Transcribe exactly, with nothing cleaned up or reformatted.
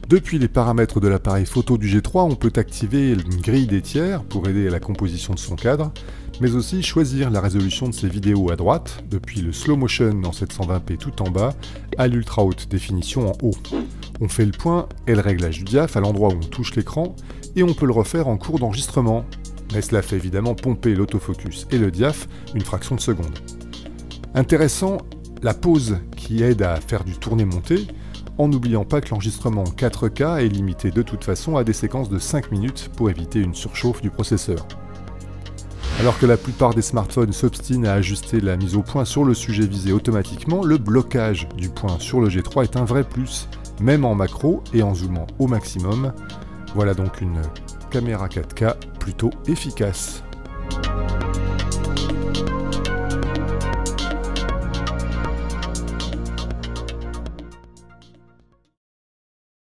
Depuis les paramètres de l'appareil photo du G trois, on peut activer une grille des tiers pour aider à la composition de son cadre, mais aussi choisir la résolution de ses vidéos à droite, depuis le slow motion en sept cent vingt p tout en bas, à l'ultra haute définition en haut. On fait le point et le réglage du diaph à l'endroit où on touche l'écran, et on peut le refaire en cours d'enregistrement. Mais cela fait évidemment pomper l'autofocus et le diaph une fraction de seconde. Intéressant, la pause qui aide à faire du tourné-monté, en n'oubliant pas que l'enregistrement en quatre K est limité de toute façon à des séquences de cinq minutes pour éviter une surchauffe du processeur. Alors que la plupart des smartphones s'obstinent à ajuster la mise au point sur le sujet visé automatiquement, le blocage du point sur le G trois est un vrai plus, même en macro et en zoomant au maximum. Voilà donc une caméra quatre K plutôt efficace.